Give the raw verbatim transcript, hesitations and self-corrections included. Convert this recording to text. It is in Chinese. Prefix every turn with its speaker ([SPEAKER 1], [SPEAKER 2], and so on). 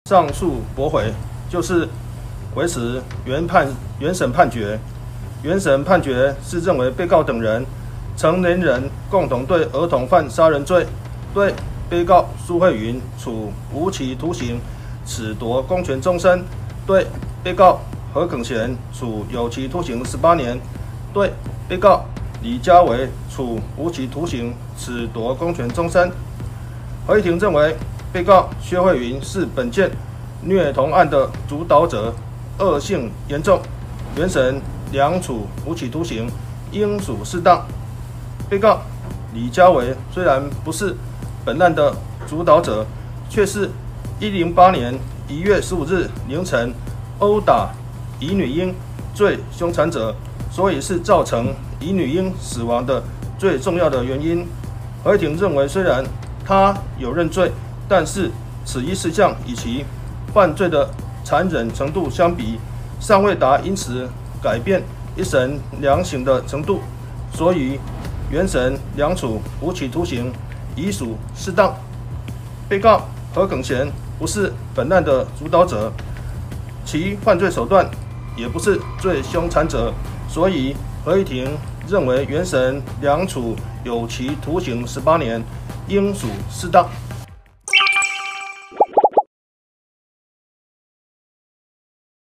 [SPEAKER 1] 上诉驳回，就是维持原判原审判决。原审判决是认为被告等人成年人共同对儿童犯杀人罪，对被告苏慧云处无期徒刑，褫夺公权终身；对被告何耿贤处有期徒刑十八年，对被告李家维处无期徒刑，褫夺公权终身。合议庭认为，被告薛慧云是本件虐童案的主导者，恶性严重，原审两处无期徒刑，应属适当。被告李家维虽然不是本案的主导者，却是一零八年一月十五日凌晨殴打乙女婴最凶残者，所以是造成乙女婴死亡的最重要的原因。合议庭认为，虽然他有认罪，但是此一事项与其犯罪的残忍程度相比，尚未达因此改变一审量刑的程度，所以原审两处无期徒刑已属适当。被告何耿贤不是本案的主导者，其犯罪手段也不是最凶残者，所以合议庭认为原审两处有期徒刑十八年，应属适当。